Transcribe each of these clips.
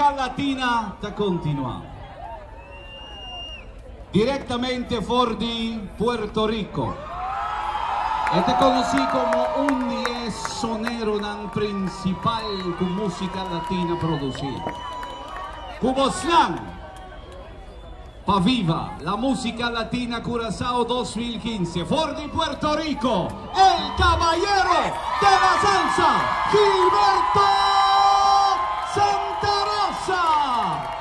música latina está continuando. Direttamente fuori di Puerto Rico. Este conocido como un 10 sonero nan principal con música latina producida. Cuboslan, pa viva la música latina Curazao 2015. Fuori di Puerto Rico, el caballero de la salsa, Gilberto Santa Rosa.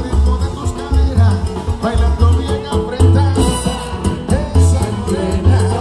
Bailando bien apretado, esa morena.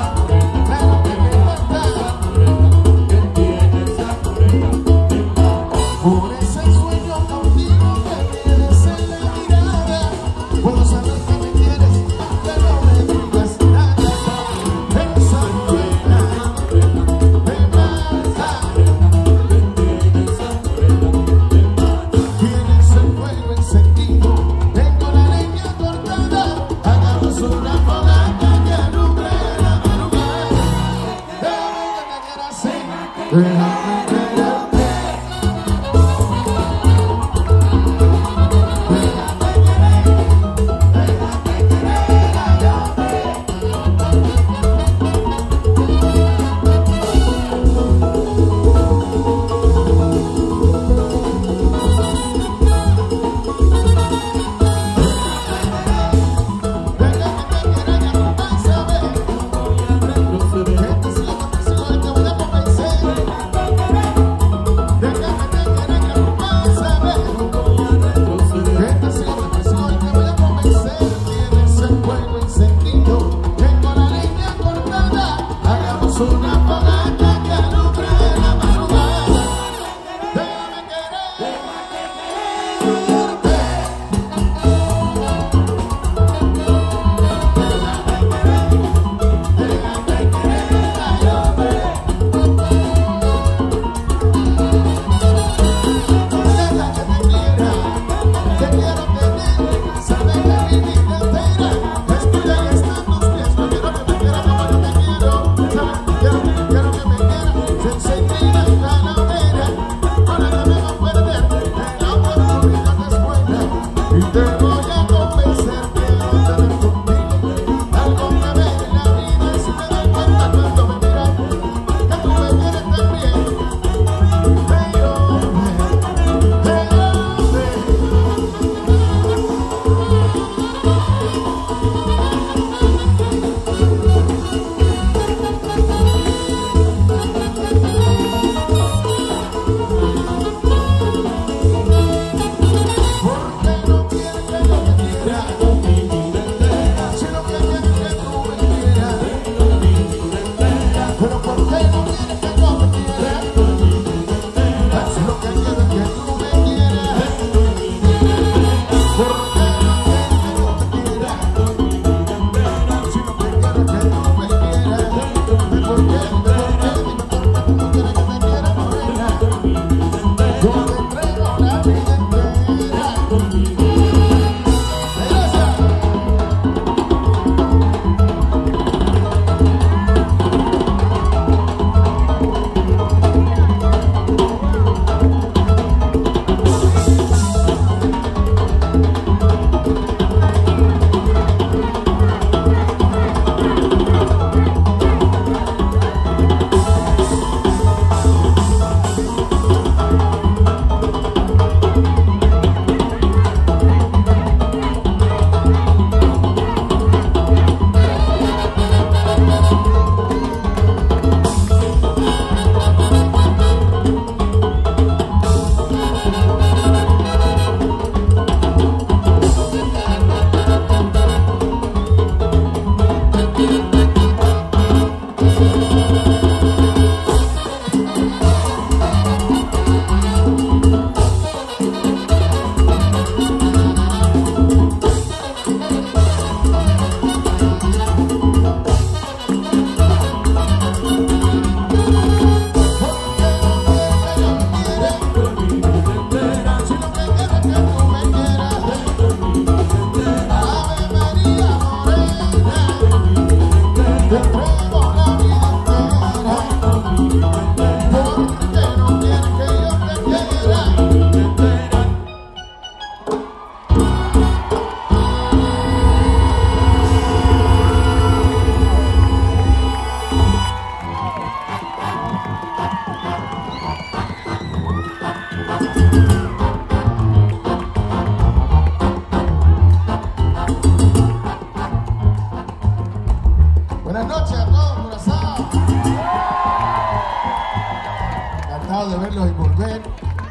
encantado de verlos y volver.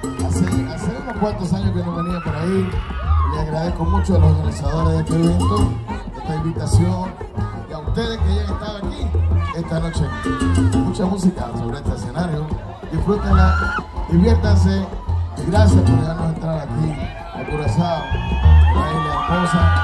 Hace unos cuantos años que no venía por ahí. Le agradezco mucho a los organizadores de este evento, de esta invitación, y a ustedes que ya han estado aquí esta noche. Mucha música sobre este escenario. Disfrútenla, diviértanse y gracias por dejarnos entrar aquí a Curazao, una isla hermosa.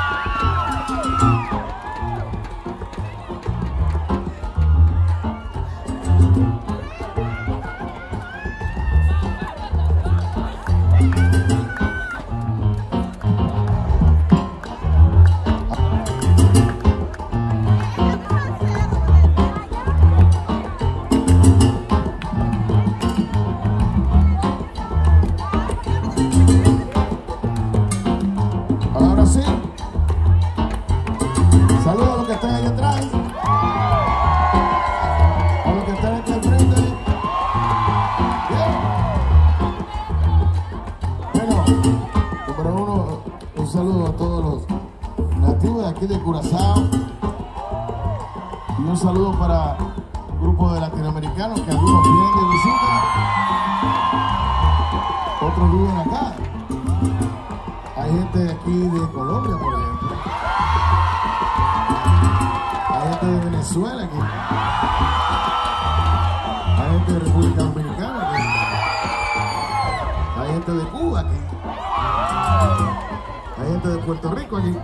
un saludo para un grupo de latinoamericanos que algunos vienen de visita, otros viven acá. Hay gente de aquí de Colombia, por ejemplo. Hay gente de Venezuela aquí. Hay gente de República Dominicana aquí. Hay gente de Cuba aquí. Hay gente de Puerto Rico aquí.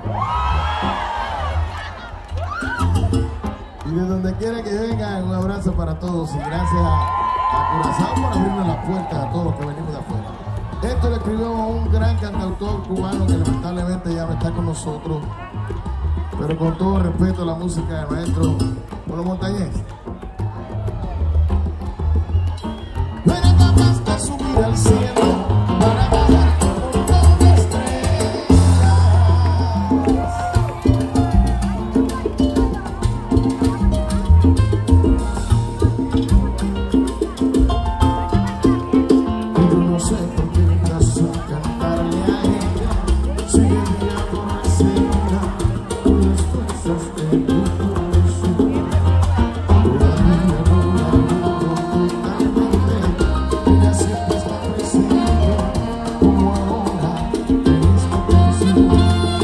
Y de donde quiera que vengan, un abrazo para todos y gracias a Curazao por abrirnos las puertas a todos los que venimos de afuera. Esto lo escribió un gran cantautor cubano que lamentablemente ya no está con nosotros, pero con todo respeto a la música del maestro Polo Montañés. No era capaz de subir al cielo para bajar un montón de estrellas. Y yo no sé por qué vas a cantarle a ella, si ella aborrecida con las fuerzas de tu corazón. Todavía no la amo totalmente, ella siempre está presente, como ahora en esta canción.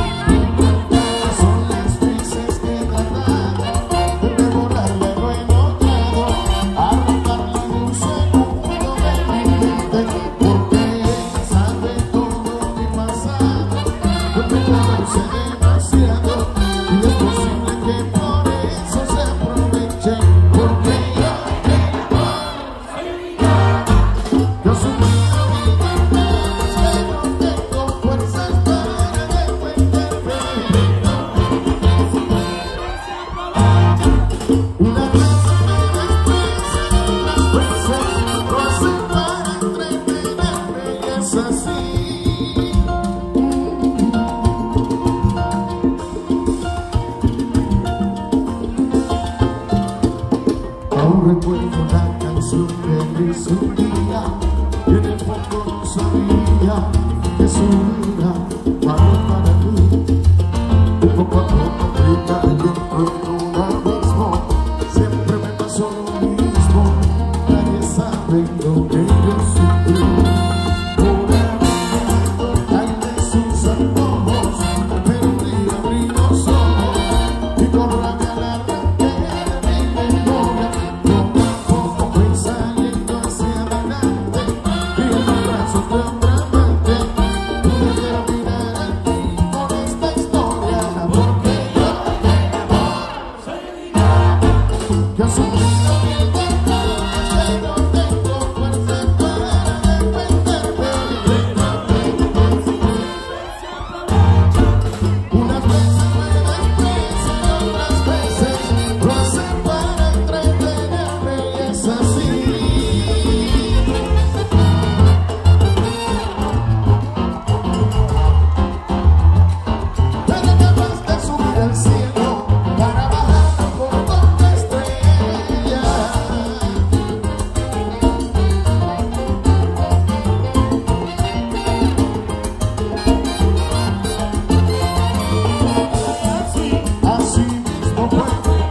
Son las veces que he tratado de borrarla, lo he logrado, arrancarla de un segundo de mi mente, porque ella sabe todo mi pasado, porque conoce demasiado, y es posible que por eso se aproveche, porque yo soy mi amiga, pero tengo fuerzas para defenderme. Una vez me desprecian, otras veces lo hacen para entretenerme, y es así. Aún recuerdo la canción que le hice un día, y en el fondo no sabía que su vida valía para mí. Y poco a poco fui cayendo en un abismo, siempre me pasó lo mismo, nadie sabe lo que yo sufrí. Por haber caído de sus antojos, pero un día abrí los ojos y con rabia la arranqué de mi memoria. Poco a poco fui saliendo hacia adelante, y en los brazos de otra amante pude terminar al fin con esta historia, porque yo soy mil veces, pero tengo fuerza para defenderme. Unas veces me desprecian, otras veces lo hacen para entretenerme, y es así. Pero capaz de subir al cielo para bajar un montón de estrellas. Así mismo fue.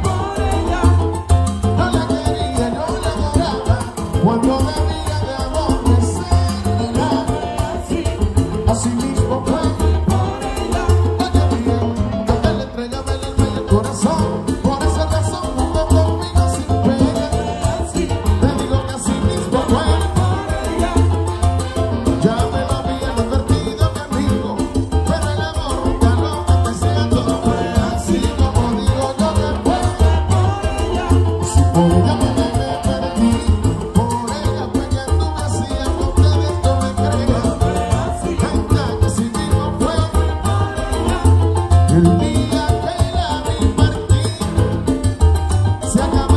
No la quería, no la adoraba, cuando debía de aborrecerla. Así mismo fue. No quería, que le entregaba el alma y el corazón, por esa razón jugó conmigo sin pena. Te digo que así mismo fue. Ya me lo habían advertido, mi amigo, pero el amor nunca lo merecía. Todo fue así como digo yo que fue. Si por ella me perdí, por ella fue que anduve así, aunque ustedes no me crean. Venga, que así mismo fue. El día que la vi partir, se acabó